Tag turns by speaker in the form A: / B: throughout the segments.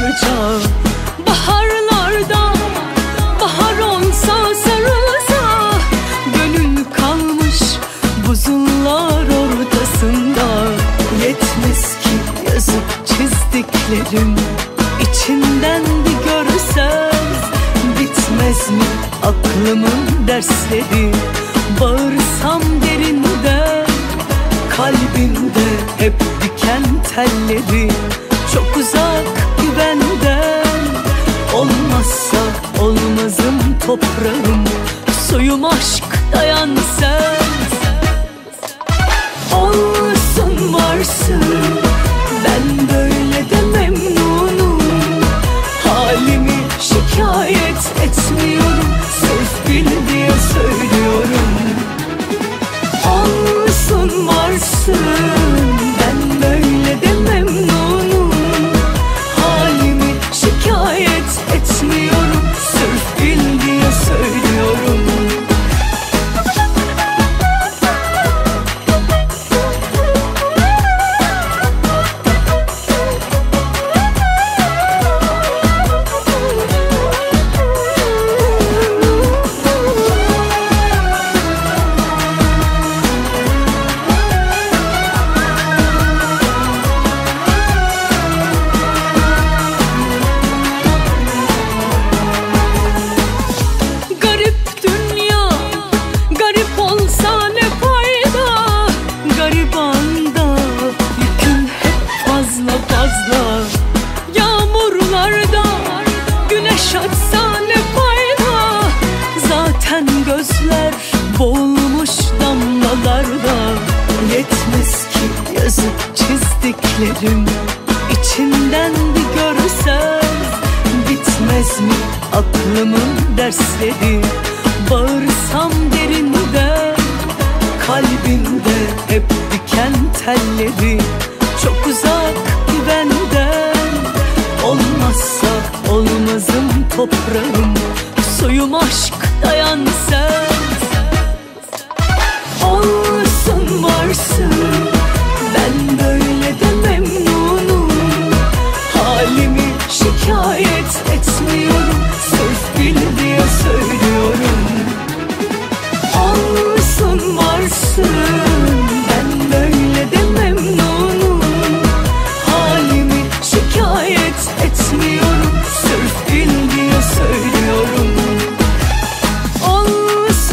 A: yıllarca. Baharlarda bahar olsa sarılsa, gönül kalmış buzullar ortasında. Yetmez ki yazıp çizdiklerim, içinden bir görsen. Bitmez mi aklımın dersleri, bağırsam derinden. Kalbimde hep diken telleri, çok uzak güvenden. Olmazsa olmazım toprağım, suyum aşk, dayan sen. Olsun varsın, ben böyle de memnunum. Halimi şikayet etmiyorum, sırf bil diye söylüyorum. Olsun varsın, ben böyle de memnunum. Halimi şikayet etmiyorum, sırf bil diye söylüyorum. Gözler boğulmuş damlalarda. Yetmez ki yazıp çizdiklerim, içinden bir görsen. Bitmez mi aklımın dersleri, bağırsam derinden. Kalbimde hep diken telleri, çok uzak güvenden. Olmazsa olmazım toprağım, suyum aşk, dayan sen. Olsun varsın, ben böyle de memnunum. Halimi şikayet etmiyorum, sırf bil diye söylüyorum. Olsun varsın, ben böyle de memnunum. Halimi şikayet etmiyorum, sırf bil diye söylüyorum. Olsun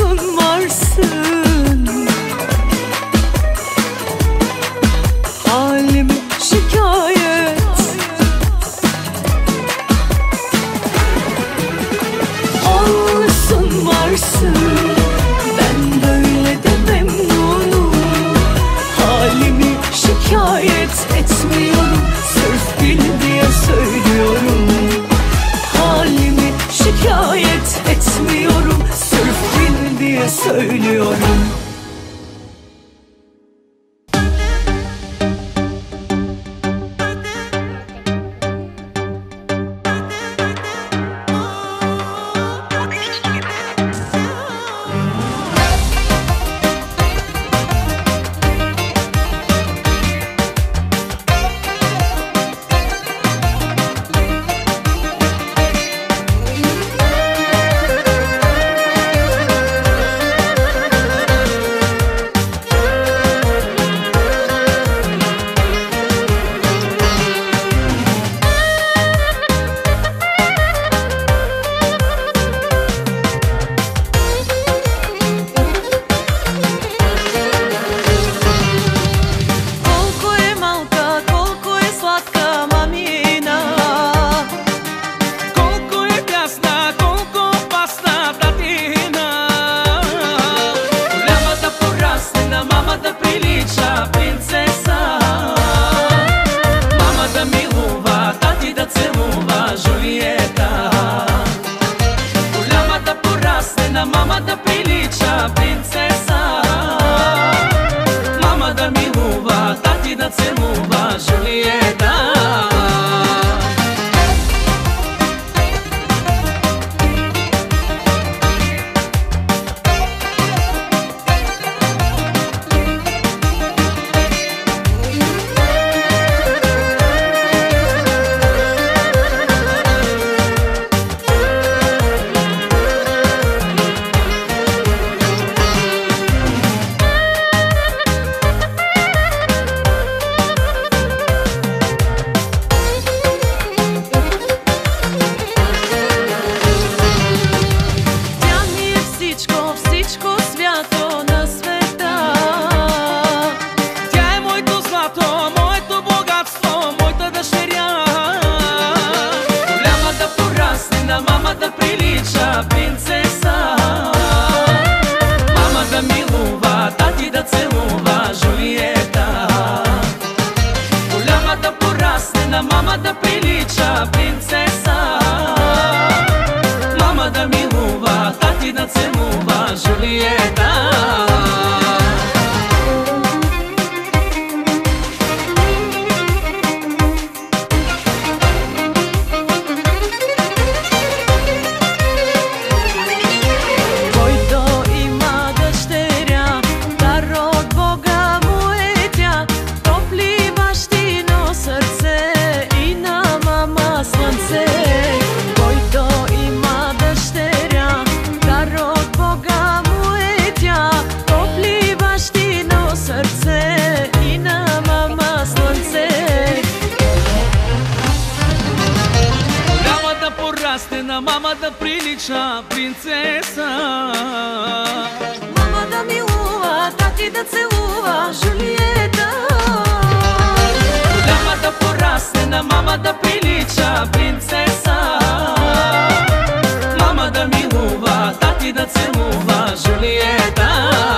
B: Mama da priliča princesa.
A: Mama da milува, tati da целува, Жулиета.
B: Голяма да порасне, на мама да прилича принцеса. Мама да милува, тати да целува, Жулиета.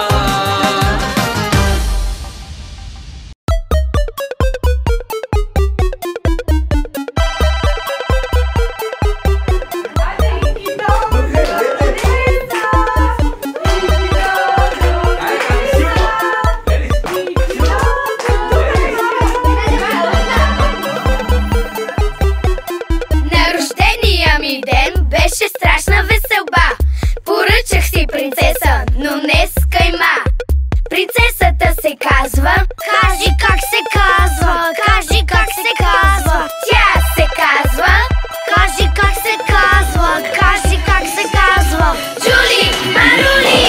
C: Беше страшна веселба. Поръчах си принцеса, но не с кайма. Принцесата се казва. Кажи как се казва. Кажи как се казва. Тя се казва. Кажи как се казва. Кажи как се казва. Джули Марули.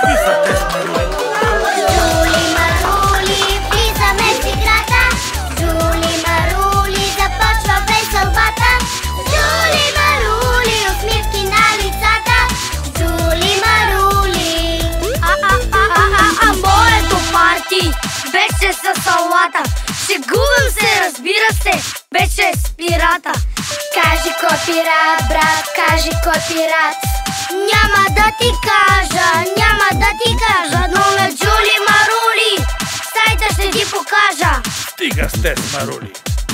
C: Джули Марули, влизаме в играта. Джули Марули, започва веселбата. Джули Марули, усмивки на лицата. Джули Марули. Моето парти беше със салата. Шегувам се, разбира се, беше с пирата. Кажи кой пират, брат, кажи кой пират. Няма да ти кажа, няма да ти кажа, но на Джули Марули сайта ще ти покажа.
D: Стига сте с Марули.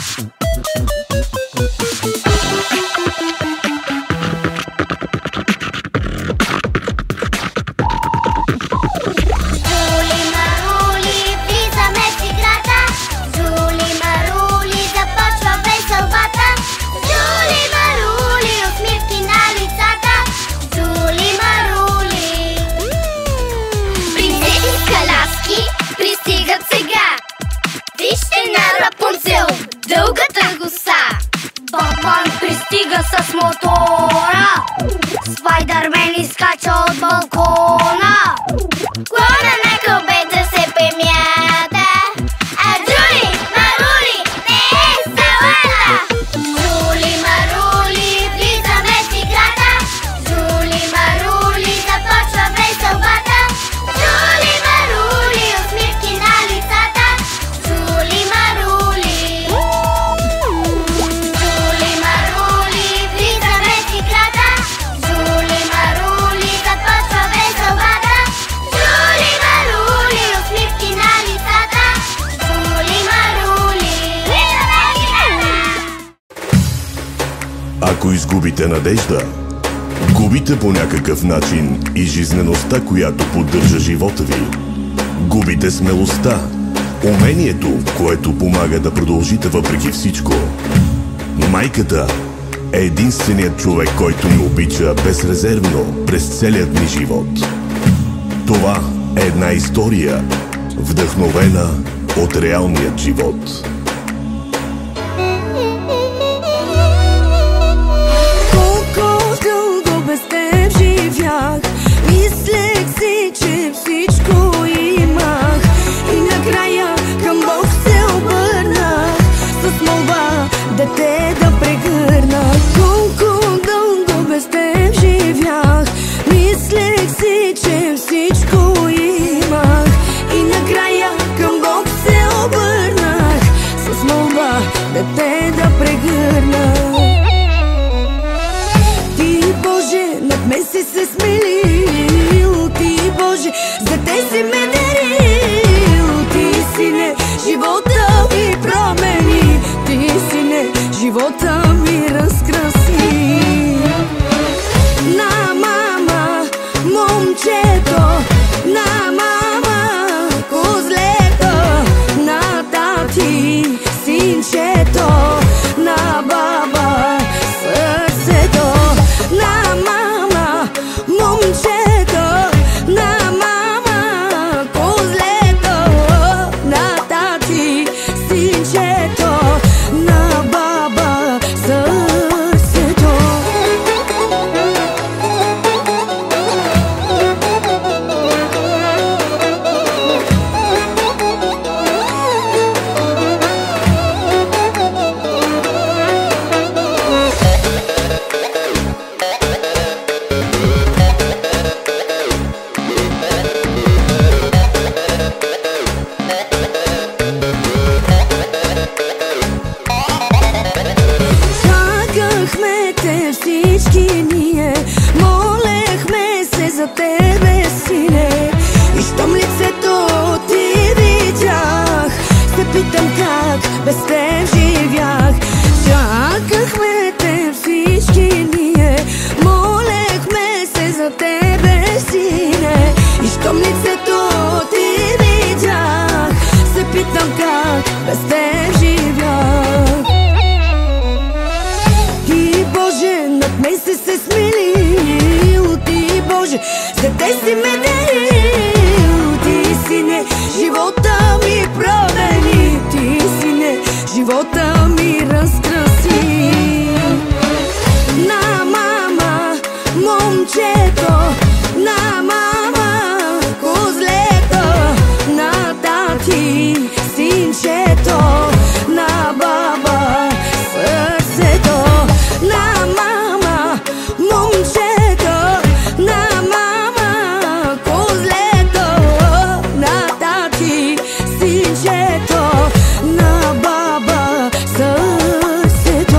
C: Джули Марули, влизаме в играта. Джули Марули, започва веселбата. Джули Марули, усмивки на лицата. Джули Марули. Принцеси с каляски пристигат сега. Вижте на Рапунцел дългата коса. Батман пристига с мотора. Спайдърмен изскача от балкона. Клона на кълбета се премята. А Джули Марули не е салата. Джули Марули, влизаме в играта. Джули Марули, започва веселбата. Джули Марули, усмивки на лицата. Джули Марули. Джули Марули, влизаме в играта. Джули Марули, започва веселбата. Джули Марули, усмивки на лицата. Джули Марули. Влизаме в играта.
E: Ако изгубите надежда, губите по някакъв начин и жизнеността, която поддържа живота ви. Губите смелостта, умението, което помага да продължите въпреки всичко. Майката е единственият човек, който ни обича безрезервно през целият ни живот. Това е една история, вдъхновена от реалният живот.
A: Колко дълго без теб живях, мислех си, че всичко имах. И накрая към Бог се обърнах с молба дете да прегърна. Колко дълго без теб живях, мислех си, че всичко имах. И накрая към Бог се обърнах с молба дете да прегърна. Ти, Боже, над мен си се смели. дете си ме дарил. Ти сине, живота ми промени. Ти сине, живота ми разкраси. На мама, момчето, на мама, козлето, на тати, синчето, на баба, сърцето. На мама, момчето, на мама, козлето, на тати, синчето, на баба, сърцето.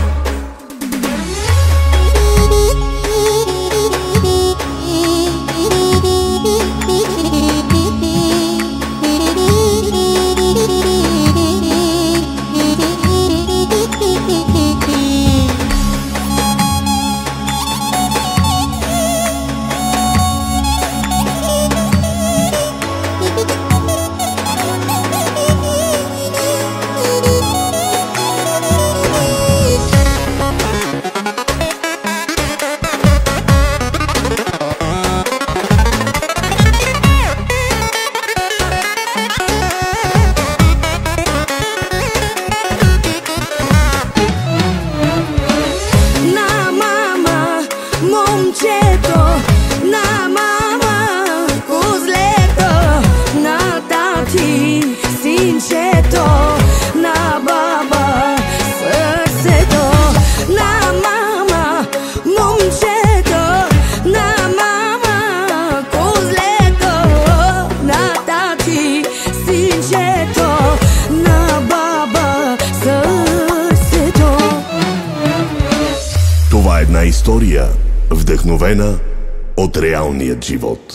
A: Момчето, на мама, козлето, на тати, синчето, на баба, сърцето. На мама, момчето, на мама, козлето, на тати, синчето, на баба, сърцето.
E: Това е една история, вдъхновена от реалният живот.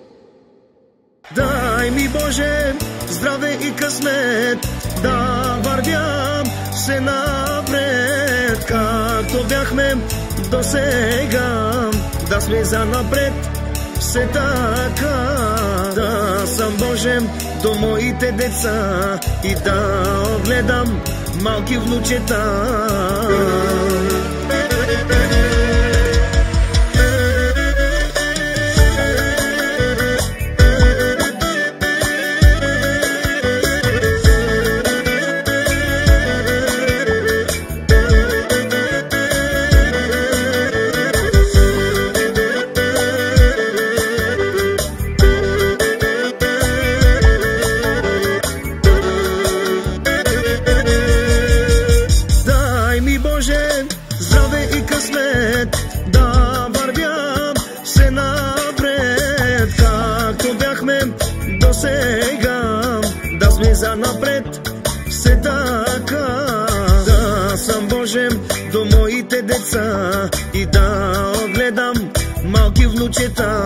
F: Дай ми, Боже, здраве и късмет, да вървям се напред, както бяхме досега, да сме занапред все така. Да съм Божен до моите деца и да огледам малки внучета. Здраве и късмет, да вървям се напред, както бяхме досега, да сме занапред все така. Да съм Божен до моите деца и да огледам малки внучета.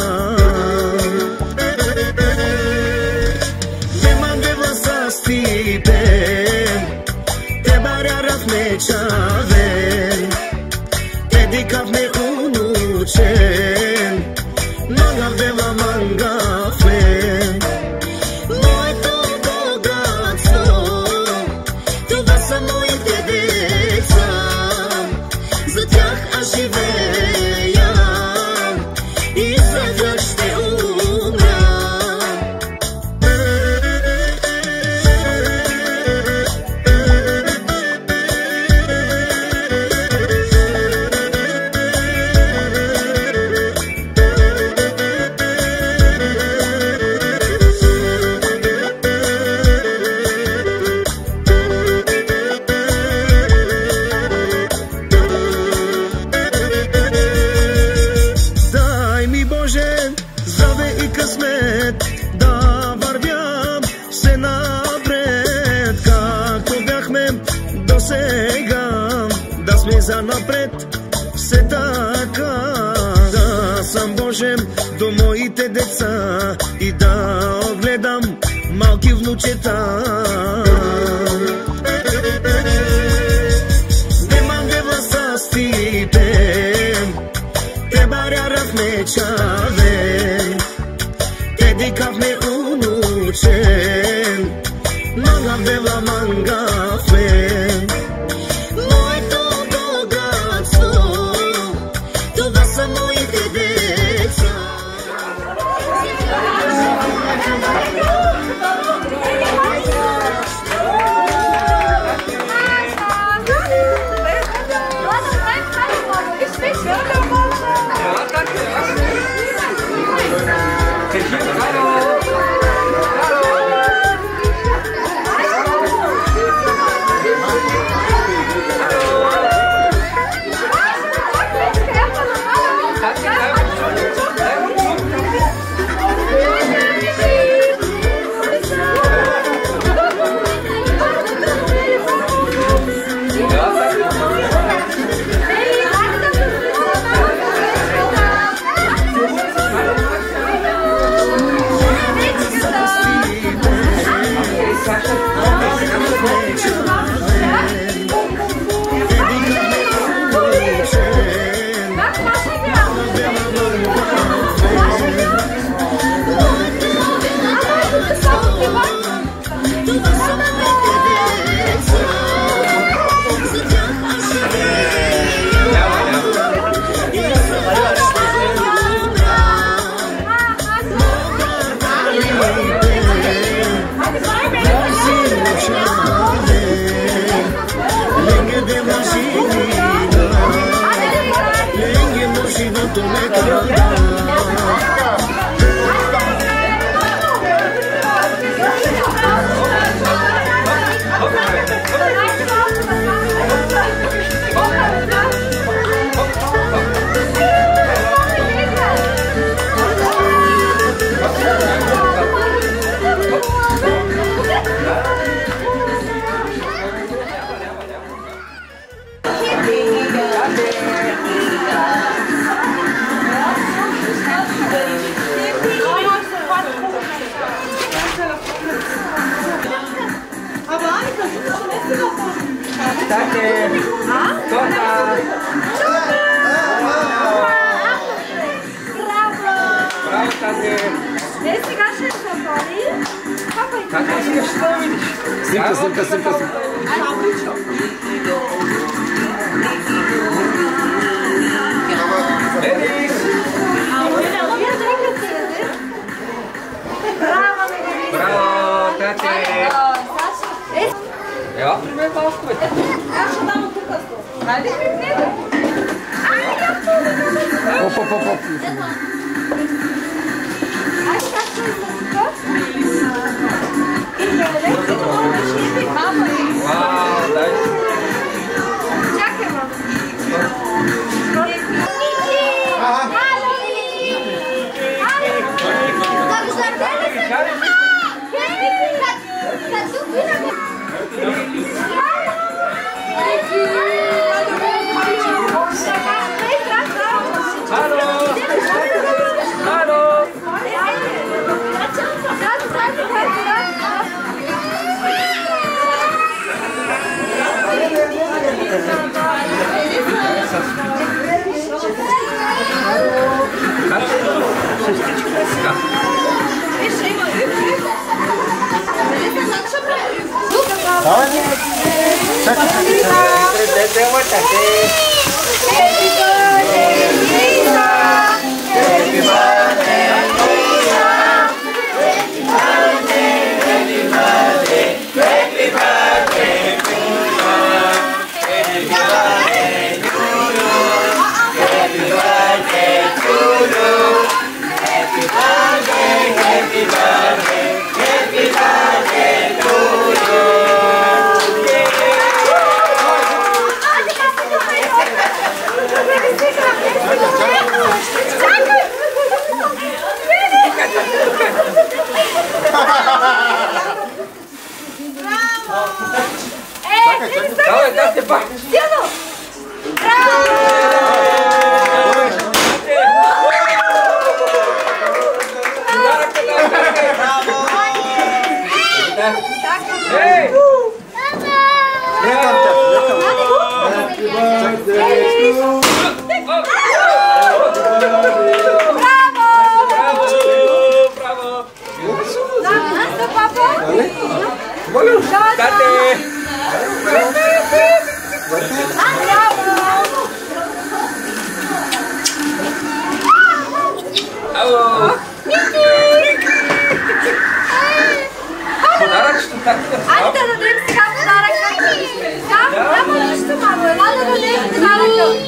F: Деманде власастите, те барярахме чавен, те дикавме унучен, мангавдела мангафен. Моето богатство, това са моите деца, за тях аз живея и за тях ще умра. Здраве и късмет, да вървям се напред, както бяхме досега, да сме занапред все така. Да съм Божен до моите деца и да огледам малки внучета. Деманде власастите, те барярахме чавен, те дикавме унучен, мангавдела мангафен. Моето богатство, това са моите деца.
B: Тате! Тота! Браво, тате!
A: Сега ще запали.
B: Как искаш да видиш?
E: Симка.
B: Денис! Браво, тате! Ева, приме малковете.
A: Аз ще дам тук сто. Нали?
E: Оп.
A: Ай, как ще излъзка? И гледай, че това ще е мама.
B: Вау, дай!
A: Чакай, мама.
B: Давай, тате, пак! Ей! Подарък ще така.
A: Айде да дадем сега подарък. Няма нищо, мамо. Ела да дадем подарък.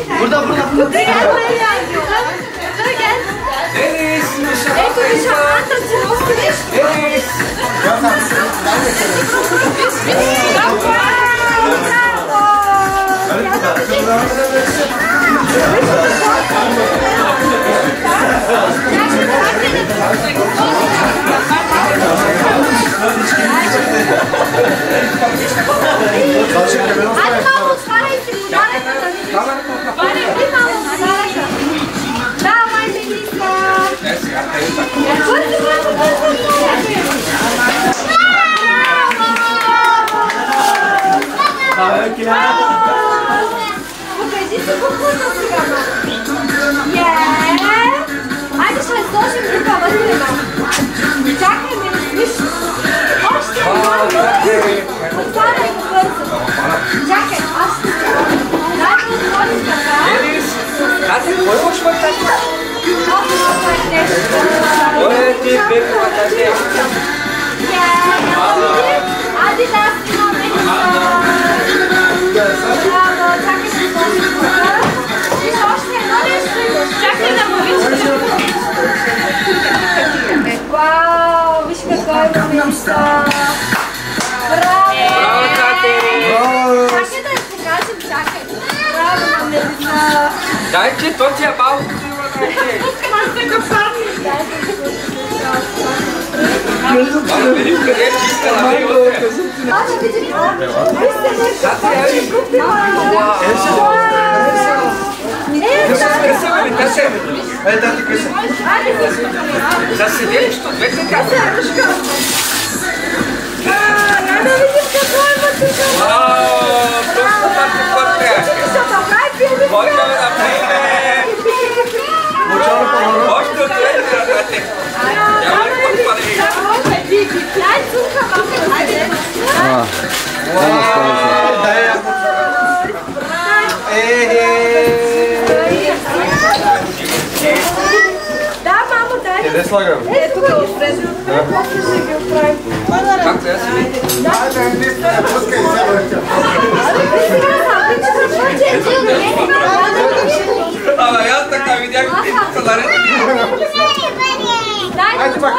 A: Burada. Dur gel buraya. Dur gel.
B: Deniz!
A: Ето виж Анта, че успеш.
B: Deniz!
A: Айде малко отваряй си подаръка да видиш. Отваряй малко подаръка. Давай, Мелиса. Покажи се по-хубаво сега, мамо. Айде ще сложим тук вътре, мамо. Чакай ме, виж. Още малко. Отваряй го бързо. Чакай, още. Дай да отвориш така.
B: Deniz! Tati, koj hoćeš moj tati?
A: Много е нещо.
B: Koj je ti bebe moj tati?
A: Ади да си на Мелиса. Браво, чакай ще сложим тук. Виж още едно нещо имаш. Чакай да му виж. Вау, виж какво има Мелиса. Браво!
B: Bravo, tati!
A: Чакай да я покажем, чакай. Браво на Мелиса.
B: Daj ti, to ti je malko krivo, daj ti. Malo vidim kad je čistila, vidi ovdje. Tati, evo. Красиво ли, тате? За седелището, двете каси. Вау, точно тати път трябва. Може да направим. Още от двете ръкате. Няма ли подпали?
A: Да, мамо, дай.
G: Къде слагам?
A: Ето тук ги срежем. После ще ги оправим.
B: Както я си види. Ама аз така видях ти тук наред.
A: Дай да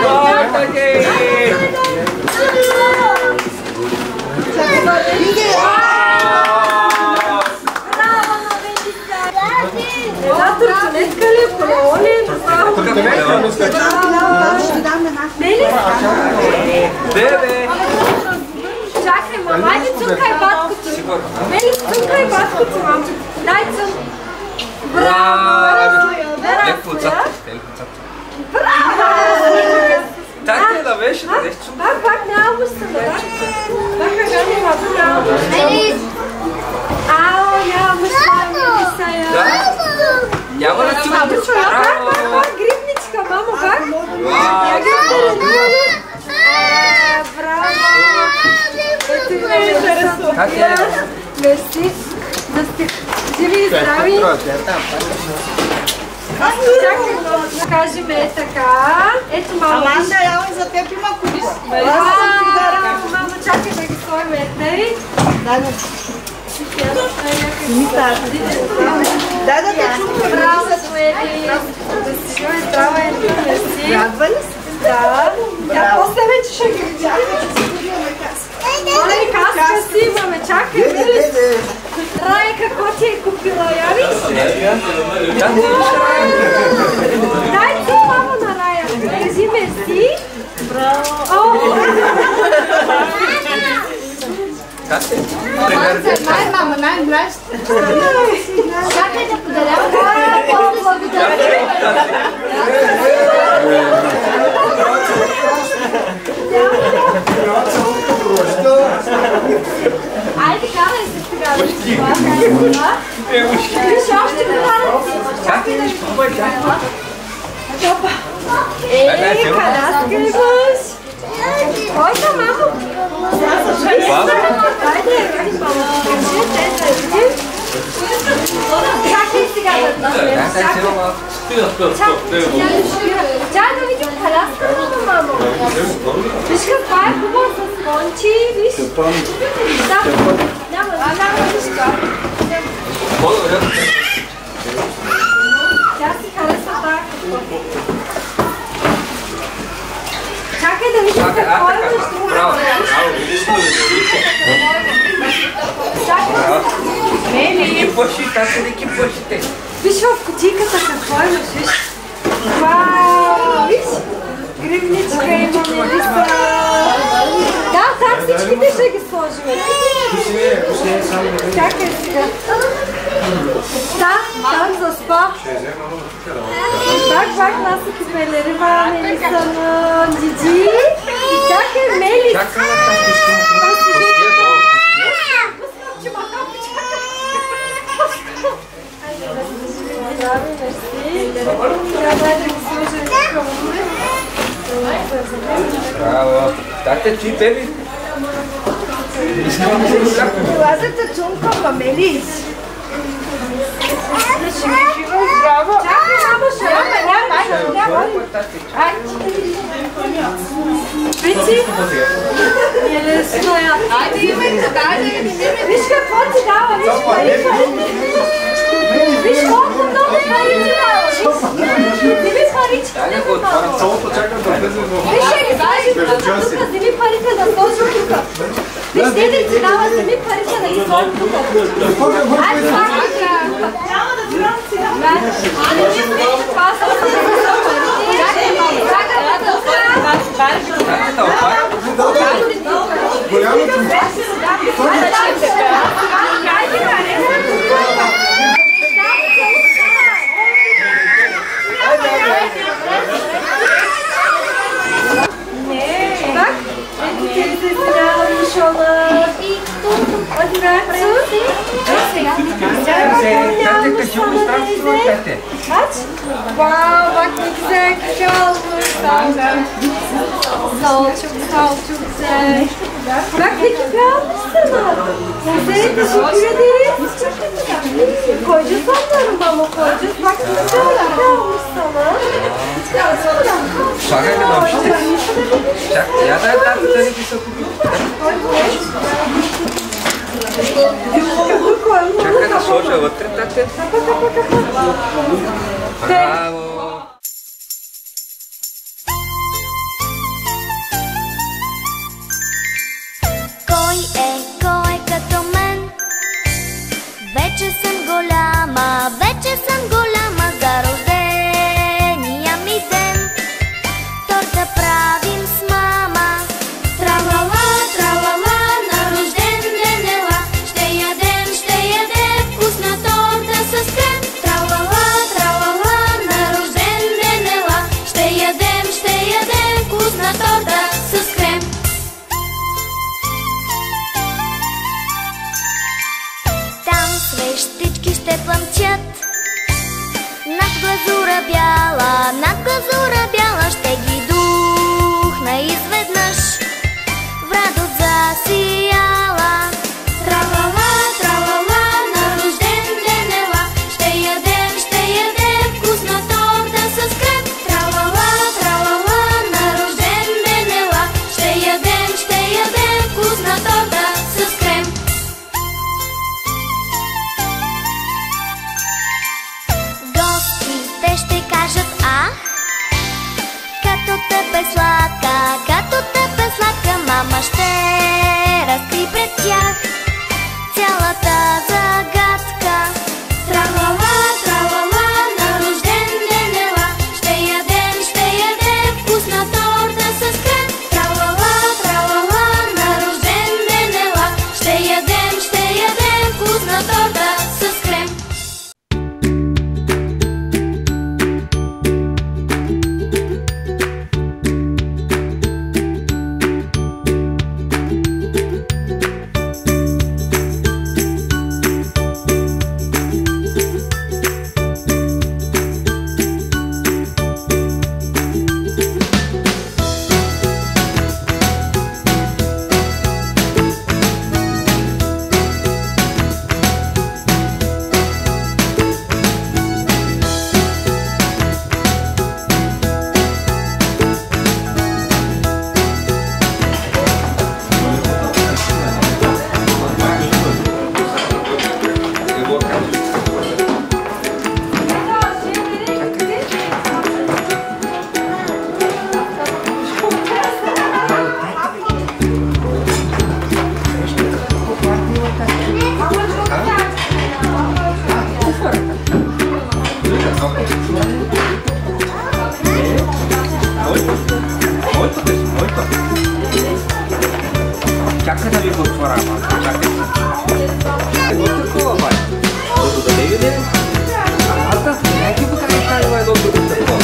A: една туртунетка ли, колони,
B: Бебе!
A: чакай, мама, айде цункай баткото. Мели, цункай баткото, мама. Дай цун. Браво!
B: Леко отзад.
A: Браво!
B: Тати да беше, да деш чук.
A: Пак няма мъща, да? Пак кажа, няма мъща. Ао, няма мъща,
B: Да? Няма да чук. Браво!
A: Пак грибничка, мамо, пак. Браво! Ето и ме интересува.
B: Тати,
A: Мерси. Да сте живи и здрави. Чакай да кажем е така. Ето мамо.
H: Аманда, яла и за теб има купа.
A: Мамо, чакай да ги сложим етей.
H: Дай да те чукам.
A: Браво, Суели. Да си живи и здрава, ето. Мерси.
H: Радва ли си?
A: Да. Тя после вече ще ги видя. Оле, каска си имаме, чакай, видиш? Рая, какво ти е купила, я виж? Дай ти мамо на Рая, кажи мерси. Браво!
H: Най-мама, най-млад.
A: Чакай да подарям. Благодаря. Айде, карай се сега. Виж още подаръци. Чакай да изпробвай. Канаска имаш. Койка, мамо? Айде, кажи те да видим. Чакай сега да Чакай да видим канаската, мамо. Виж каква е хубава с кончи, виж. Да, няма нищо. Мели! Виж в кутийката какво имаш, виж. Вау! Виж! Гривничка има, Мелиса! Да, там всичките ще ги сложим. Чакай сега. Да, там за спа. Бак, насъки пелерива, Мелиса на Джиджи. Чакай, Мелиса!
G: Bravo. Date ci bevi.
H: Лазата чунка, Мамелис. Браво.
A: Чакай, няма. Прици. Айде, имайте, дайде. Виж какво ти дава, виж пари. Виж колко много пари ти дава. Вземи паричките. Виж, ще ги сложи тук. Вземи парите да сложи тук. Виж, деде ти дава, вземи парите да ги сложи тук. Айде, няма да дурам сега. Айде, виж, това са парите. Чакай, малко. Вау, bak ne güzel kişi olmuş. Sağ ol, çok güzel. Bak ne küpe almış sana. Güzel, teşekkür ederiz. Koyacağız onları mama koyacağız. Bak ne güzel küpe almış sana.
G: Şaka kadar işte. Ya da tatlıları bir sokuyor. Чакай да сложа вътре, тате. Браво!
C: Кой като мен? Вече съм голяма за рождения ми ден. Торта правим с мама. Тралала, тралала, на рожден ден ела. Ще ядем вкусна торта с крем. Тралала, тралала, на рожден ден ела. Ще ядем вкусна торта с крем. Там свещички ще плъмчат. Над глазура бяла ще ги духна изведнъж. В радост засияла. Тралала, тралала, на рожден ден ела. Ще ядем вкусна торта с крем. Тралала, тралала, на рожден ден ела. Ще ядем вкусна торта с крем. Гостите ще кажат ах, като тъп е сладка, мама ще разкри пред тях цялата загадка. Тралала, тралала, на рожден ден ела. Ще ядем вкусна торта с крем. Тралала, тралала, на рожден ден ела. Ще ядем вкусна торта с крем.
G: Чакай да ви го отворя, чакай. Едно такова, бай. Дото да не види. Алта, не ти покажеш тази бай, дото да такова.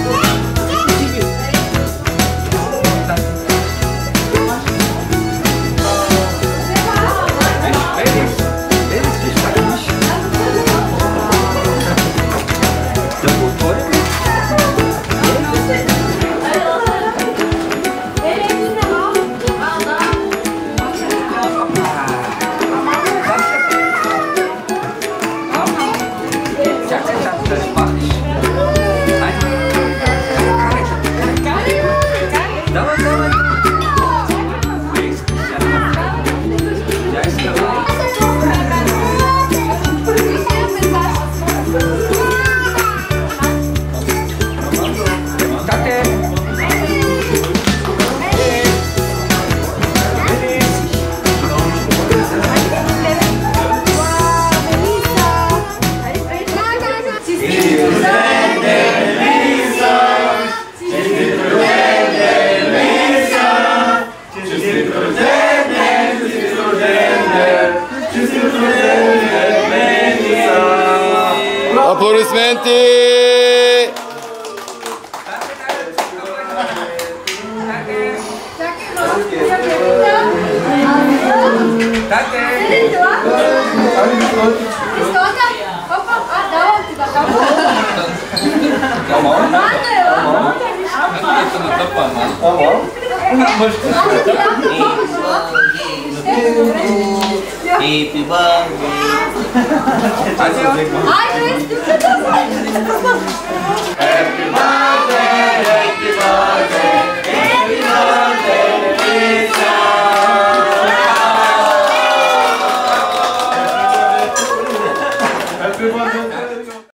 I: Аплодисменти!
A: Happy birthday.